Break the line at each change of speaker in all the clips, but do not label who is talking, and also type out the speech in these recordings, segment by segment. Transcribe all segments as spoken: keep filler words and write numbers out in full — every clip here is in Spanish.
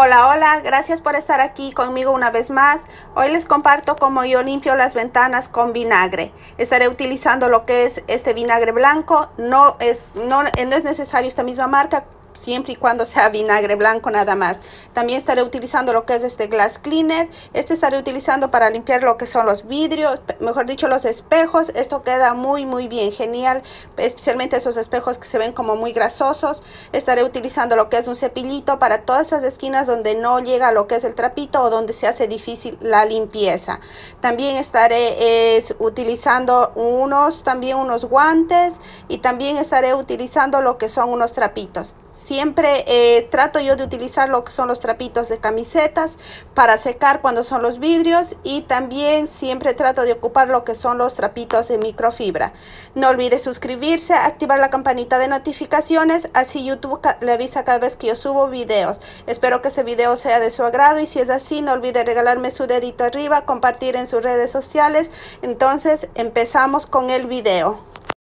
Hola, hola, gracias por estar aquí conmigo una vez más. Hoy les comparto cómo yo limpio las ventanas con vinagre. Estaré utilizando lo que es este vinagre blanco. No es, no, no es necesario esta misma marca, siempre y cuando sea vinagre blanco nada más. También estaré utilizando lo que es este glass cleaner. Este estaré utilizando para limpiar lo que son los vidrios, mejor dicho los espejos. Esto queda muy muy bien, genial, especialmente esos espejos que se ven como muy grasosos. Estaré utilizando lo que es un cepillito para todas esas esquinas donde no llega lo que es el trapito o donde se hace difícil la limpieza. También estaré es, utilizando unos también unos guantes, y también estaré utilizando lo que son unos trapitos. Siempre eh, trato yo de utilizar lo que son los trapitos de camisetas para secar cuando son los vidrios, y también siempre trato de ocupar lo que son los trapitos de microfibra. No olvide suscribirse, activar la campanita de notificaciones, así YouTube le avisa cada vez que yo subo videos. Espero que este video sea de su agrado, y si es así no olvide regalarme su dedito arriba, compartir en sus redes sociales. Entonces empezamos con el video.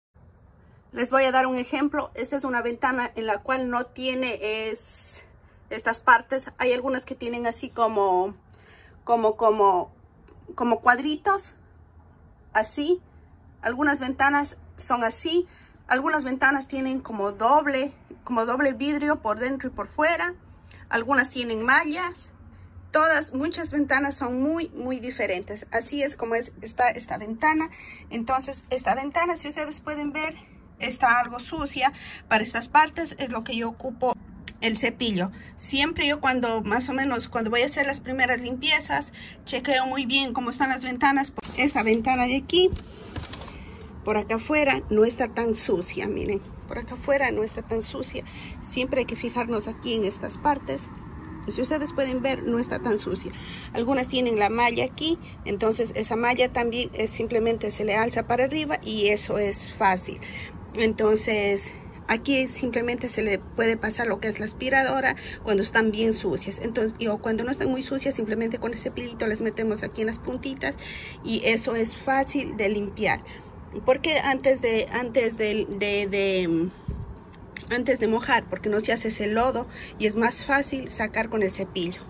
Les voy a dar un ejemplo. Esta es una ventana en la cual no tiene es, estas partes. Hay algunas que tienen así como, como, como, como cuadritos, así. Algunas ventanas son así. Algunas ventanas tienen como doble, como doble vidrio por dentro y por fuera. Algunas tienen mallas. Todas, muchas ventanas son muy, muy diferentes. Así es como es esta, esta ventana. Entonces, esta ventana, si ustedes pueden ver, está algo sucia. Para estas partes es lo que yo ocupo el cepillo. Siempre yo cuando más o menos cuando voy a hacer las primeras limpiezas, chequeo muy bien cómo están las ventanas. Esta ventana de aquí, por acá afuera, no está tan sucia. Miren, por acá afuera no está tan sucia. Siempre hay que fijarnos aquí en estas partes. Si ustedes pueden ver, no está tan sucia. Algunas tienen la malla aquí, entonces esa malla también es simplemente se le alza para arriba y eso es fácil. Entonces aquí simplemente se le puede pasar lo que es la aspiradora cuando están bien sucias. Entonces, o cuando no están muy sucias, simplemente con ese cepillito les metemos aquí en las puntitas y eso es fácil de limpiar. Porque antes de antes de, de, de antes de mojar, porque no se hace ese lodo y es más fácil sacar con el cepillo.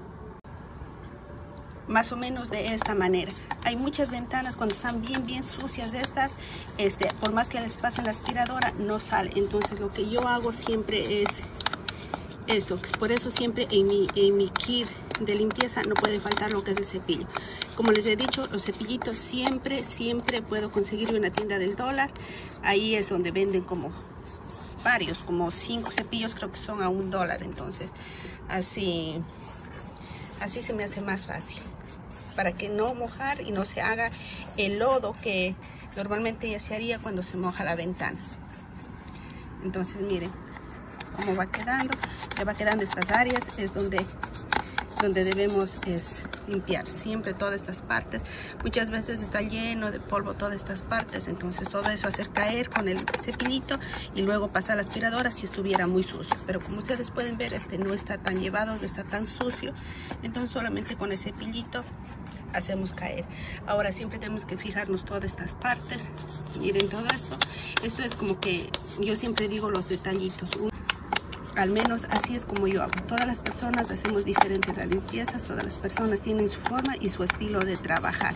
Más o menos de esta manera. Hay muchas ventanas cuando están bien bien sucias de estas, este, por más que les pasen la aspiradora no sale. Entonces lo que yo hago siempre es esto. Por eso siempre en mi, en mi kit de limpieza no puede faltar lo que es el cepillo. Como les he dicho, los cepillitos siempre siempre puedo conseguir en una tienda del dólar. Ahí es donde venden como varios, como cinco cepillos, creo que son a un dólar. Entonces así así se me hace más fácil, para que no mojar y no se haga el lodo que normalmente ya se haría cuando se moja la ventana. Entonces miren cómo va quedando. Ya va quedando estas áreas, es donde donde debemos es limpiar siempre todas estas partes. Muchas veces está lleno de polvo todas estas partes, entonces todo eso hacer caer con el cepillito y luego pasar la aspiradora si estuviera muy sucio. Pero como ustedes pueden ver, este no está tan llevado, no está tan sucio, entonces solamente con el cepillito hacemos caer. Ahora siempre tenemos que fijarnos todas estas partes. Miren todo esto. Esto es como que yo siempre digo los detallitos. Al menos así es como yo hago. Todas las personas hacemos diferentes las limpiezas, todas las personas tienen su forma y su estilo de trabajar.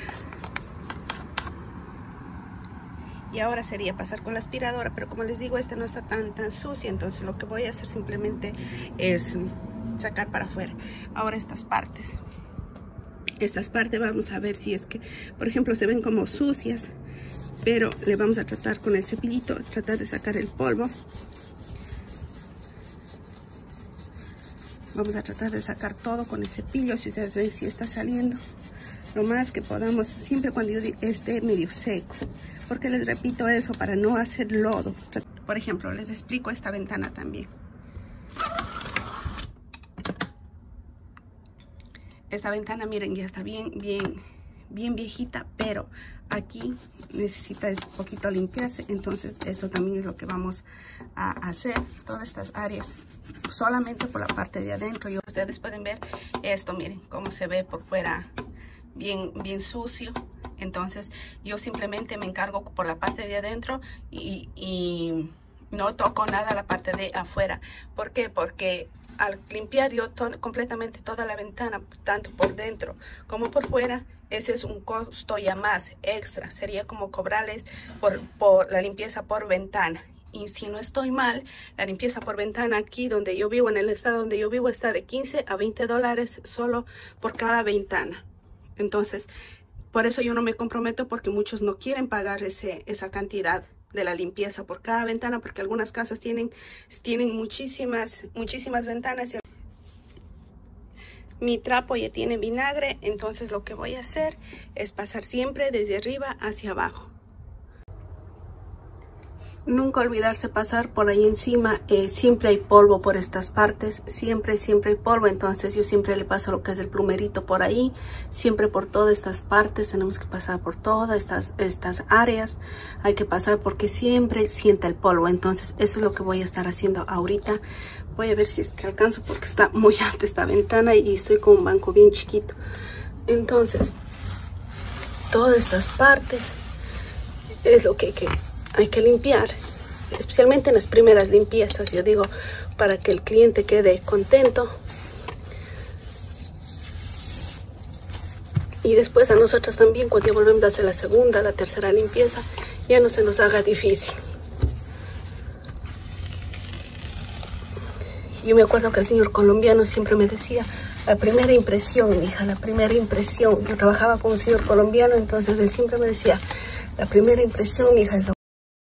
Y ahora sería pasar con la aspiradora, pero como les digo, esta no está tan, tan sucia, entonces lo que voy a hacer simplemente es sacar para afuera. Ahora estas partes. Estas partes vamos a ver si es que, por ejemplo, se ven como sucias, pero le vamos a tratar con el cepillito, tratar de sacar el polvo. Vamos a tratar de sacar todo con el cepillo. Si ustedes ven, si está saliendo lo más que podamos, siempre cuando yo esté medio seco. Porque les repito eso, para no hacer lodo. Por ejemplo, les explico esta ventana también. Esta ventana, miren, ya está bien, bien, bien viejita, pero aquí necesita un poquito limpiarse. Entonces esto también es lo que vamos a hacer. Todas estas áreas solamente por la parte de adentro. Y ustedes pueden ver esto, miren cómo se ve por fuera bien bien sucio. Entonces yo simplemente me encargo por la parte de adentro y, y no toco nada la parte de afuera. ¿Por qué? Porque al limpiar yo todo, completamente toda la ventana, tanto por dentro como por fuera, ese es un costo ya más extra. Sería como cobrarles por, por la limpieza por ventana. Y si no estoy mal, la limpieza por ventana aquí donde yo vivo, en el estado donde yo vivo, está de quince a veinte dólares solo por cada ventana. Entonces, por eso yo no me comprometo, porque muchos no quieren pagar ese, esa cantidad de la limpieza por cada ventana, porque algunas casas tienen, tienen muchísimas, muchísimas ventanas. Mi trapo ya tiene vinagre, entonces lo que voy a hacer es pasar siempre desde arriba hacia abajo. Nunca olvidarse pasar por ahí encima. Eh, siempre hay polvo por estas partes, siempre, siempre hay polvo. Entonces yo siempre le paso lo que es el plumerito por ahí, siempre por todas estas partes. Tenemos que pasar por todas estas, estas áreas. Hay que pasar porque siempre sienta el polvo. Entonces eso es lo que voy a estar haciendo ahorita. Voy a ver si es que alcanzo, porque está muy alta esta ventana y estoy con un banco bien chiquito. Entonces todas estas partes es lo que hay que hay que limpiar, especialmente en las primeras limpiezas, yo digo, para que el cliente quede contento. Y después a nosotros también, cuando ya volvemos a hacer la segunda, la tercera limpieza, ya no se nos haga difícil. Yo me acuerdo que el señor colombiano siempre me decía, la primera impresión, hija, la primera impresión. Yo trabajaba con un señor colombiano, entonces él siempre me decía, la primera impresión, hija, es lo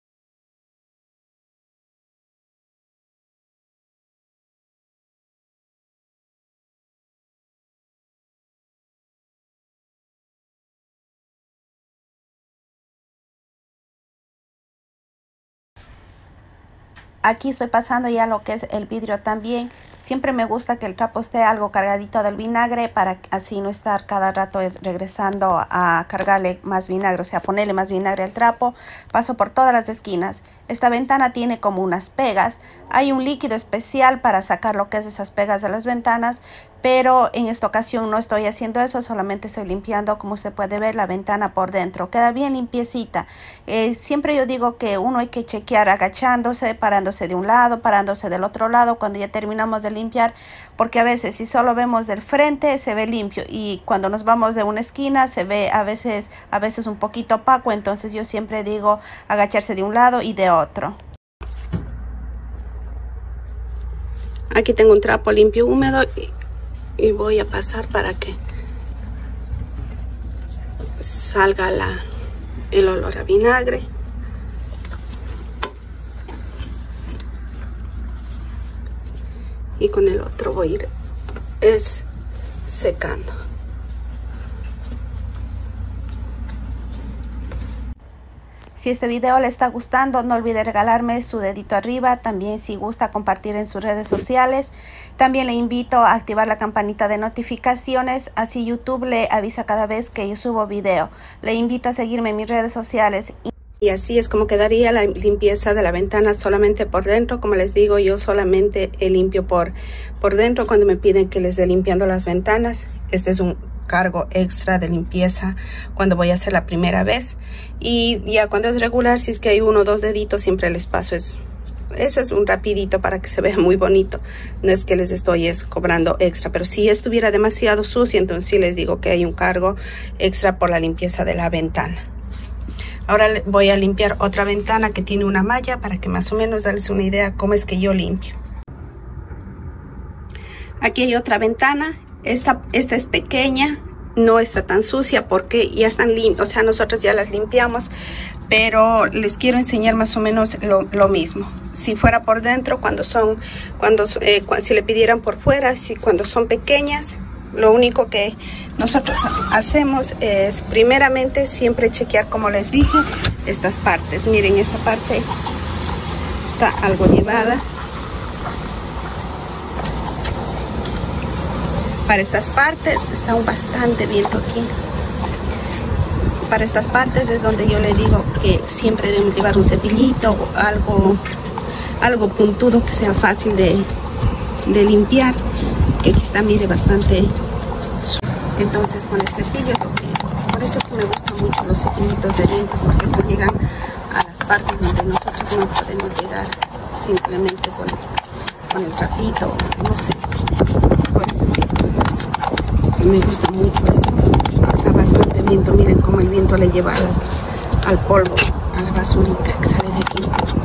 Aquí estoy pasando ya lo que es el vidrio también. Siempre me gusta que el trapo esté algo cargadito del vinagre, para así no estar cada rato es regresando a cargarle más vinagre, o sea, ponerle más vinagre al trapo. Paso por todas las esquinas. Esta ventana tiene como unas pegas. Hay un líquido especial para sacar lo que es esas pegas de las ventanas, pero en esta ocasión no estoy haciendo eso, solamente estoy limpiando, como usted puede ver, la ventana por dentro. Queda bien limpiecita. Eh, siempre yo digo que uno hay que chequear agachándose, parándose de un lado, parándose del otro lado cuando ya terminamos de limpiar, porque a veces si solo vemos del frente se ve limpio, y cuando nos vamos de una esquina se ve a veces, a veces un poquito opaco. Entonces yo siempre digo agacharse de un lado y de otro.
Aquí tengo un trapo limpio húmedo y, y voy a pasar para que salga la, el olor a vinagre. Y con el otro voy a ir es secando.
Si este video le está gustando, no olvide regalarme su dedito arriba. También, si gusta, compartir en sus redes sociales. También le invito a activar la campanita de notificaciones, así YouTube le avisa cada vez que yo subo video. Le invito a seguirme en mis redes sociales.
Y así es como quedaría la limpieza de la ventana solamente por dentro. Como les digo, yo solamente limpio por, por dentro cuando me piden que les dé limpiando las ventanas. Este es un cargo extra de limpieza cuando voy a hacer la primera vez. Y ya cuando es regular, si es que hay uno o dos deditos, siempre les paso. Es, eso es un rapidito para que se vea muy bonito. No es que les estoy es, cobrando extra, pero si estuviera demasiado sucio, entonces sí les digo que hay un cargo extra por la limpieza de la ventana. Ahora voy a limpiar otra ventana que tiene una malla, para que más o menos darles una idea cómo es que yo limpio. Aquí hay otra ventana. Esta, esta es pequeña, no está tan sucia porque ya están limpias. O sea, nosotros ya las limpiamos, pero les quiero enseñar más o menos lo, lo mismo. Si fuera por dentro, cuando son, cuando, eh, cuando, si le pidieran por fuera, si cuando son pequeñas, lo único que nosotros hacemos es primeramente siempre chequear, como les dije, estas partes. Miren, esta parte está algo llevada. Para estas partes está un bastante viento aquí. Para estas partes es donde yo le digo que siempre debemos llevar un cepillito o algo, algo puntudo que sea fácil de, de limpiar. Que aquí está, mire, bastante. Entonces con el cepillo, por eso es que me gustan mucho los cepillitos de dientes, porque estos llegan a las partes donde nosotros no podemos llegar simplemente con, con el trapito, no sé. Por eso es que me gusta mucho esto. Está bastante viento, miren cómo el viento le lleva al, al polvo, a la basurita que sale de aquí.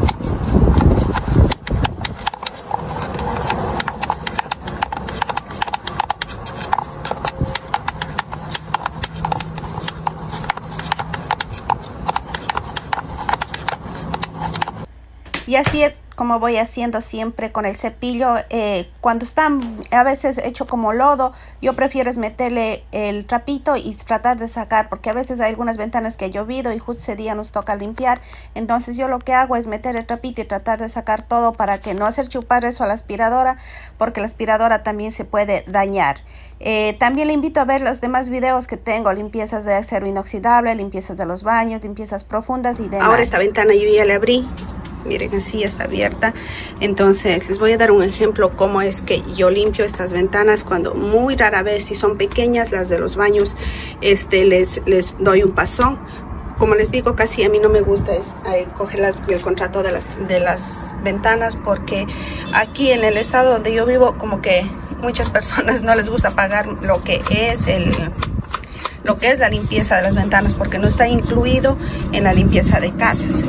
Y así es como voy haciendo siempre con el cepillo. Eh, cuando están a veces hecho como lodo, yo prefiero es meterle el trapito y tratar de sacar, porque a veces hay algunas ventanas que ha llovido y justo ese día nos toca limpiar. Entonces yo lo que hago es meter el trapito y tratar de sacar todo para que no hacer chupar eso a la aspiradora, porque la aspiradora también se puede dañar. Eh, también le invito a ver los demás videos que tengo, limpiezas de acero inoxidable, limpiezas de los baños, limpiezas profundas y demás.
Ahora esta ventana yo ya le abrí. Miren, así ya está abierta. Entonces les voy a dar un ejemplo cómo es que yo limpio estas ventanas cuando muy rara vez, si son pequeñas las de los baños, este les, les doy un pasón. Como les digo, casi a mí no me gusta es eh, coger las, el contrato de las, de las ventanas, porque aquí en el estado donde yo vivo como que muchas personas no les gusta pagar lo que es el lo que es la limpieza de las ventanas, porque no está incluido en la limpieza de casas.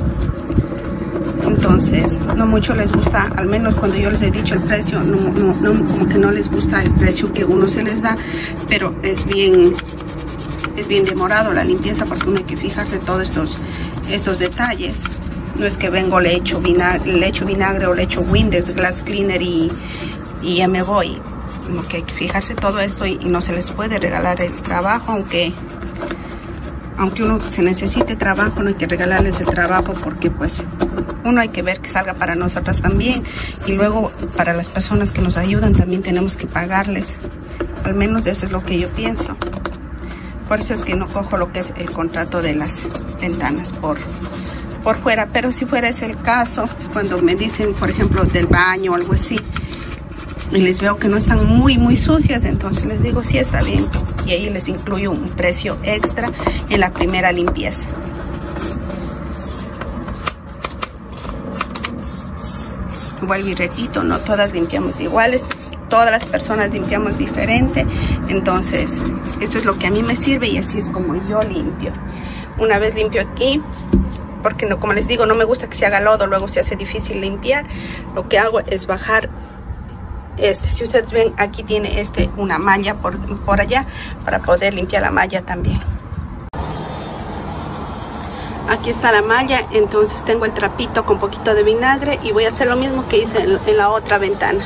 Entonces no mucho les gusta, al menos cuando yo les he dicho el precio, no, no, no, como que no les gusta el precio que uno se les da, pero es bien es bien demorado la limpieza, porque uno hay que fijarse todos estos estos detalles. No es que vengo, le echo vinagre, le echo vinagre o le echo Windex, Glass Cleaner y, y ya me voy. Como que hay que fijarse todo esto y, y no se les puede regalar el trabajo, aunque aunque uno se necesite trabajo, no hay que regalarles el trabajo, porque pues uno hay que ver que salga para nosotras también, y luego para las personas que nos ayudan también tenemos que pagarles. Al menos eso es lo que yo pienso. Por eso es que no cojo lo que es el contrato de las ventanas por, por fuera. Pero si fuera ese el caso, cuando me dicen, por ejemplo, del baño o algo así, y les veo que no están muy muy sucias, entonces les digo sí, está bien, y ahí les incluyo un precio extra en la primera limpieza. Vuelvo y repito, no todas limpiamos iguales, todas las personas limpiamos diferente. Entonces esto es lo que a mí me sirve y así es como yo limpio. Una vez limpio aquí, porque no, como les digo, no me gusta que se haga lodo, luego se hace difícil limpiar. Lo que hago es bajar este, si ustedes ven, aquí tiene este una malla por, por allá para poder limpiar la malla también. Aquí está la malla, entonces tengo el trapito con poquito de vinagre y voy a hacer lo mismo que hice en, en la otra ventana.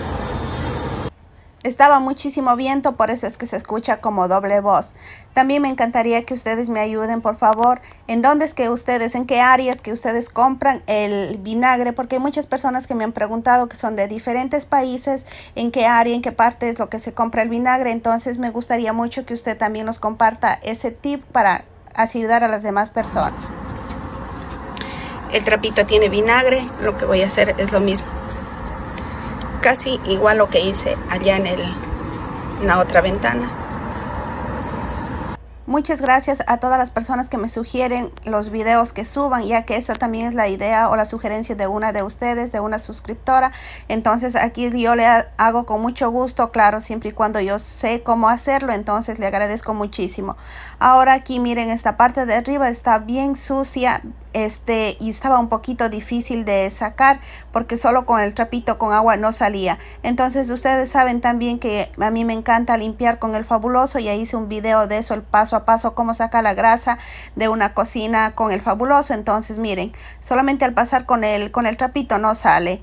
Estaba muchísimo viento, por eso es que se escucha como doble voz. También me encantaría que ustedes me ayuden, por favor, en dónde es que ustedes, en qué áreas que ustedes compran el vinagre, porque hay muchas personas que me han preguntado que son de diferentes países, en qué área, en qué parte es lo que se compra el vinagre. Entonces me gustaría mucho que usted también nos comparta ese tip para así ayudar a las demás personas.
El trapito tiene vinagre, lo que voy a hacer es lo mismo. Casi igual lo que hice allá en, el, en la otra ventana.
Muchas gracias a todas las personas que me sugieren los videos que suban, ya que esta también es la idea o la sugerencia de una de ustedes, de una suscriptora. Entonces aquí yo le hago con mucho gusto, claro, siempre y cuando yo sé cómo hacerlo. Entonces le agradezco muchísimo. Ahora aquí miren, esta parte de arriba está bien sucia. Este, y estaba un poquito difícil de sacar porque solo con el trapito con agua no salía. Entonces ustedes saben también que a mí me encanta limpiar con el Fabuloso. Ya hice un video de eso, el paso a paso cómo sacar la grasa de una cocina con el Fabuloso. Entonces miren, solamente al pasar con el, con el trapito no sale.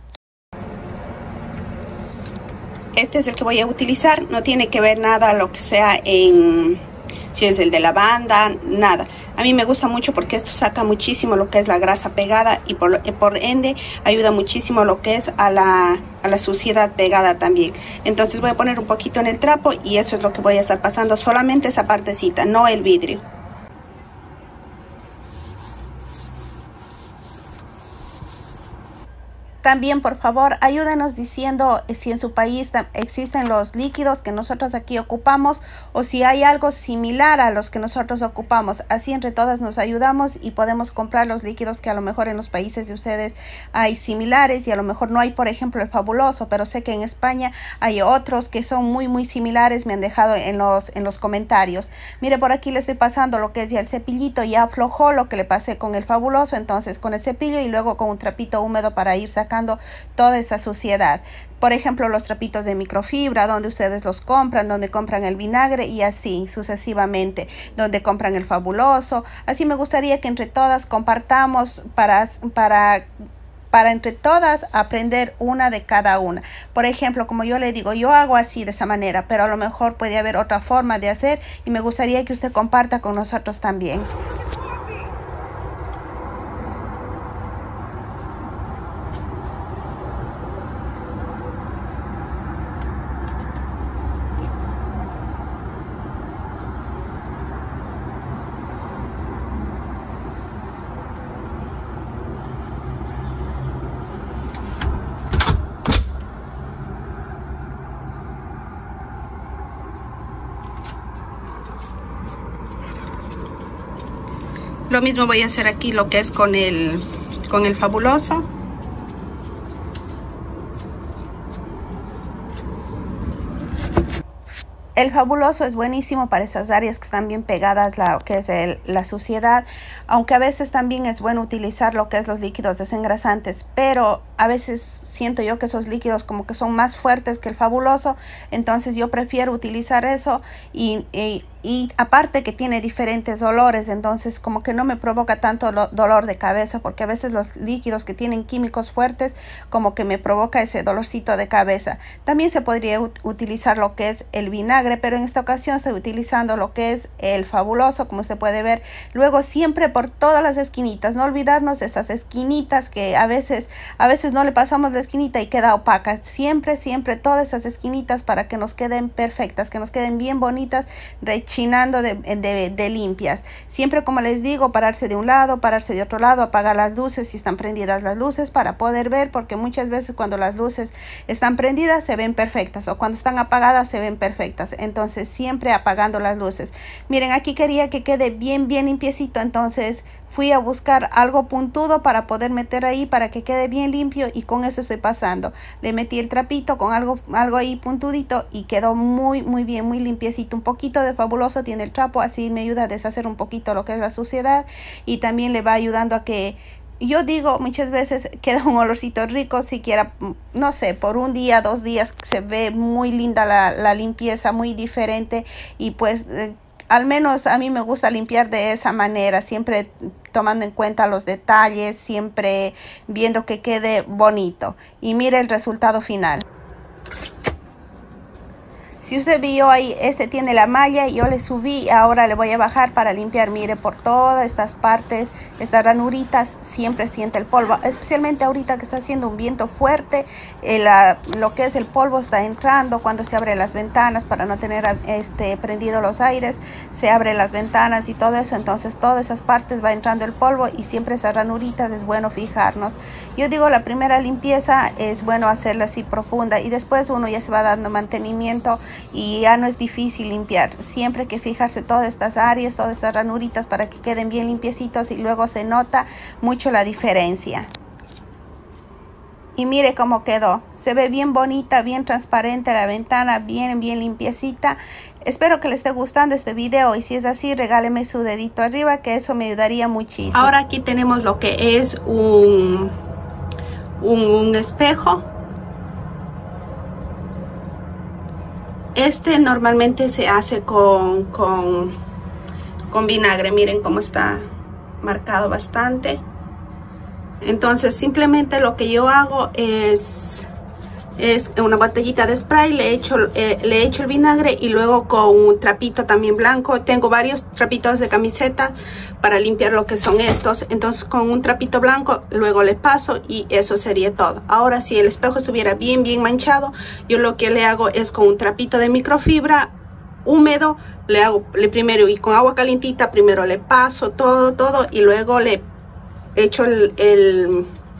Este es el que voy a utilizar, no tiene que ver nada lo que sea en... si es el de lavanda, nada. A mí me gusta mucho porque esto saca muchísimo lo que es la grasa pegada y por, por ende ayuda muchísimo lo que es a la, a la suciedad pegada también. Entonces voy a poner un poquito en el trapo y eso es lo que voy a estar pasando, solamente esa partecita, no el vidrio.
También, por favor, ayúdenos diciendo si en su país existen los líquidos que nosotros aquí ocupamos o si hay algo similar a los que nosotros ocupamos. Así entre todas nos ayudamos y podemos comprar los líquidos que a lo mejor en los países de ustedes hay similares y a lo mejor no hay, por ejemplo, el Fabuloso, pero sé que en España hay otros que son muy, muy similares. Me han dejado en los, en los comentarios. Mire, por aquí le estoy pasando lo que es ya el cepillito. Ya aflojó lo que le pasé con el Fabuloso, entonces con el cepillo y luego con un trapito húmedo para ir sacando toda esa suciedad. Por ejemplo, los trapitos de microfibra, donde ustedes los compran, donde compran el vinagre y así sucesivamente, donde compran el Fabuloso. Así me gustaría que entre todas compartamos para, para para entre todas aprender una de cada una. Por ejemplo, como yo le digo, yo hago así de esa manera, pero a lo mejor puede haber otra forma de hacer y me gustaría que usted comparta con nosotros también.
Lo mismo voy a hacer aquí lo que es con el, con el Fabuloso.
El Fabuloso es buenísimo para esas áreas que están bien pegadas, la que es el, la suciedad, aunque a veces también es bueno utilizar lo que es los líquidos desengrasantes, pero a veces siento yo que esos líquidos como que son más fuertes que el Fabuloso, entonces yo prefiero utilizar eso y, y Y aparte que tiene diferentes olores, entonces como que no me provoca tanto dolor de cabeza, porque a veces los líquidos que tienen químicos fuertes como que me provoca ese dolorcito de cabeza. También se podría ut utilizar lo que es el vinagre, pero en esta ocasión estoy utilizando lo que es el Fabuloso, como usted puede ver. Luego siempre por todas las esquinitas, no olvidarnos de esas esquinitas que a veces, a veces no le pasamos la esquinita y queda opaca. Siempre, siempre todas esas esquinitas para que nos queden perfectas, que nos queden bien bonitas, chinando de, de, de limpias. Siempre, como les digo, pararse de un lado, pararse de otro lado, apagar las luces si están prendidas las luces para poder ver, porque muchas veces cuando las luces están prendidas se ven perfectas o cuando están apagadas se ven perfectas. Entonces siempre apagando las luces. Miren, aquí quería que quede bien bien limpiecito, entonces fui a buscar algo puntudo para poder meter ahí para que quede bien limpio y con eso estoy pasando. Le metí el trapito con algo, algo ahí puntudito y quedó muy muy bien, muy limpiecito. Un poquito de Fabuloso tiene el trapo, así me ayuda a deshacer un poquito lo que es la suciedad y también le va ayudando a que, yo digo muchas veces, queda un olorcito rico, siquiera, no sé, por un día, dos días se ve muy linda la, la limpieza, muy diferente y pues eh, al menos a mí me gusta limpiar de esa manera, siempre tomando en cuenta los detalles, siempre viendo que quede bonito. Y mire el resultado final. Si usted vio ahí, este tiene la malla y yo le subí, ahora le voy a bajar para limpiar. Mire, por todas estas partes, estas ranuritas, siempre siente el polvo, especialmente ahorita que está haciendo un viento fuerte. El, uh, lo que es el polvo está entrando cuando se abren las ventanas para no tener este prendido los aires, se abren las ventanas y todo eso, entonces todas esas partes va entrando el polvo y siempre esas ranuritas es bueno fijarnos. Yo digo, la primera limpieza es bueno hacerla así profunda y después uno ya se va dando mantenimiento y ya no es difícil limpiar. Siempre hay que fijarse todas estas áreas, todas estas ranuritas para que queden bien limpiecitos y luego se nota mucho la diferencia. Y mire cómo quedó, se ve bien bonita, bien transparente la ventana, bien bien limpiecita. Espero que le esté gustando este video y si es así, regáleme su dedito arriba, que eso me ayudaría muchísimo.
Ahora aquí tenemos lo que es un, un, un espejo. Este normalmente se hace con, con, con vinagre. Miren cómo está marcado bastante. Entonces simplemente lo que yo hago es, es una botellita de spray, le echo, eh, le echo el vinagre y luego con un trapito también blanco. Tengo varios trapitos de camiseta para limpiar lo que son estos. Entonces con un trapito blanco luego le paso y eso sería todo. Ahora si el espejo estuviera bien bien manchado, yo lo que le hago es con un trapito de microfibra húmedo, le hago le primero y con agua calientita, primero le paso todo todo y luego le echo el, el,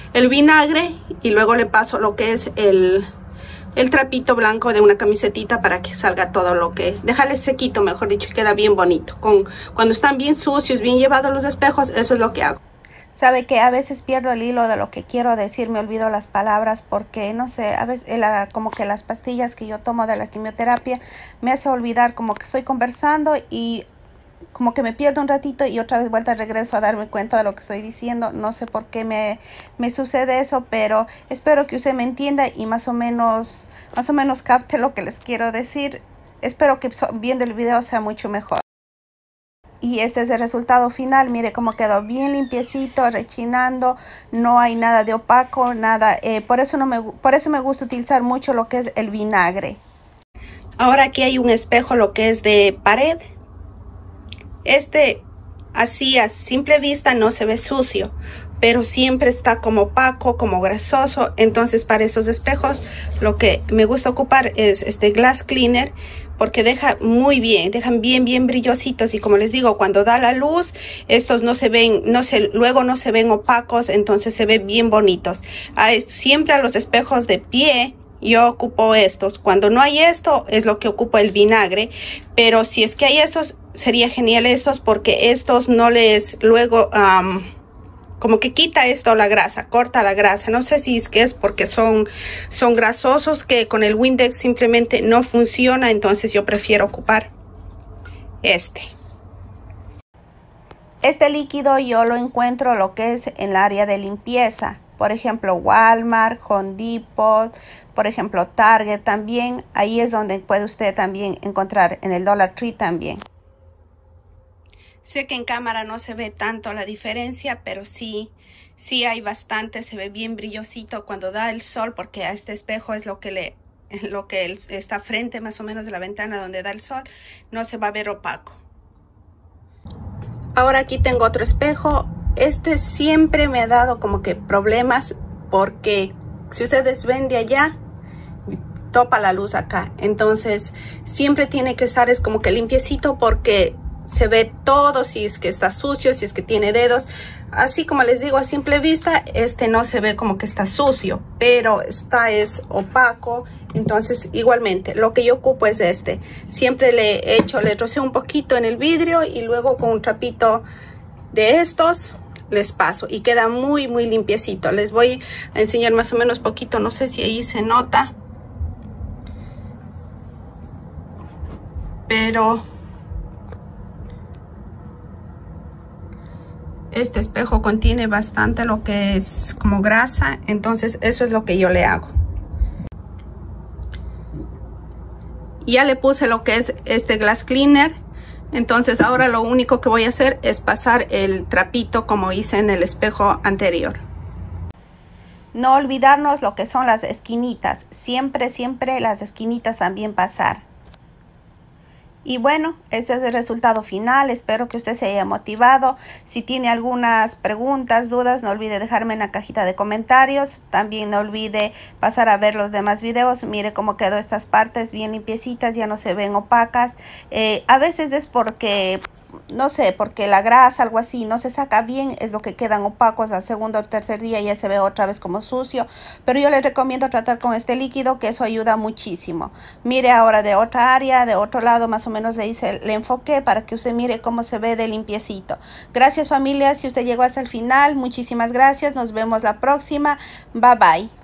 el vinagre y luego le paso lo que es el, el trapito blanco de una camisetita para que salga todo lo que... Déjale sequito, mejor dicho, queda bien bonito. Con, cuando están bien sucios, bien llevados los espejos, eso es lo que hago.
Sabe que a veces pierdo el hilo de lo que quiero decir, me olvido las palabras porque, no sé, a veces la, como que las pastillas que yo tomo de la quimioterapia me hace olvidar, como que estoy conversando y como que me pierdo un ratito y otra vez vuelta regreso a darme cuenta de lo que estoy diciendo. No sé por qué me, me sucede eso, pero espero que usted me entienda y más o menos, más o menos capte lo que les quiero decir. Espero que viendo el video sea mucho mejor. Y este es el resultado final. Mire cómo quedó bien limpiecito, rechinando. No hay nada de opaco, nada. Eh, por eso no me, por eso me gusta utilizar mucho lo que es el vinagre.
Ahora aquí hay un espejo, lo que es de pared. Este así a simple vista no se ve sucio, pero siempre está como opaco, como grasoso. Entonces para esos espejos lo que me gusta ocupar es este glass cleaner, porque deja muy bien, dejan bien bien brillositos, y como les digo, cuando da la luz estos no se ven, no se, luego no se ven opacos, entonces se ven bien bonitos. A, siempre a los espejos de pie yo ocupo estos. Cuando no hay esto es lo que ocupo el vinagre, pero si es que hay estos sería genial estos, porque estos no les luego um, como que quita esto la grasa, corta la grasa. No sé si es que es porque son, son grasosos, que con el Windex simplemente no funciona. Entonces yo prefiero ocupar este.
Este líquido yo lo encuentro lo que es en el área de limpieza. Por ejemplo, Walmart, Home Depot, por ejemplo, Target también. Ahí es donde puede usted también encontrar, en el Dollar Tree también.
Sé que en cámara no se ve tanto la diferencia, pero sí, sí hay bastante. Se ve bien brillosito cuando da el sol, porque a este espejo es lo que le, lo que está frente más o menos de la ventana donde da el sol. No se va a ver opaco. Ahora aquí tengo otro espejo. Este siempre me ha dado como que problemas, porque si ustedes ven de allá, topa la luz acá. Entonces siempre tiene que estar es como que limpiecito, porque se ve todo, si es que está sucio, si es que tiene dedos. Así como les digo, a simple vista este no se ve como que está sucio, pero está es opaco. Entonces igualmente lo que yo ocupo es este. Siempre le he hecho, le roceo un poquito en el vidrio y luego con un trapito de estos les paso y queda muy muy limpiecito. Les voy a enseñar más o menos poquito, no sé si ahí se nota, pero este espejo contiene bastante lo que es como grasa. Entonces eso es lo que yo le hago. Ya le puse lo que es este glass cleaner. Entonces ahora lo único que voy a hacer es pasar el trapito como hice en el espejo anterior.
No olvidarnos lo que son las esquinitas. Siempre, siempre las esquinitas también pasar. Y bueno, este es el resultado final. Espero que usted se haya motivado. Si tiene algunas preguntas, dudas, no olvide dejarme en la cajita de comentarios. También no olvide pasar a ver los demás videos. Mire cómo quedó estas partes bien limpiecitas, ya no se ven opacas. Eh, a veces es porque, no sé, porque la grasa, algo así, no se saca bien, es lo que quedan opacos. Al segundo o tercer día ya se ve otra vez como sucio, pero yo les recomiendo tratar con este líquido, que eso ayuda muchísimo. Mire ahora de otra área, de otro lado, más o menos le hice, le enfoqué para que usted mire cómo se ve de limpiecito. Gracias familia, si usted llegó hasta el final, muchísimas gracias, nos vemos la próxima, bye bye.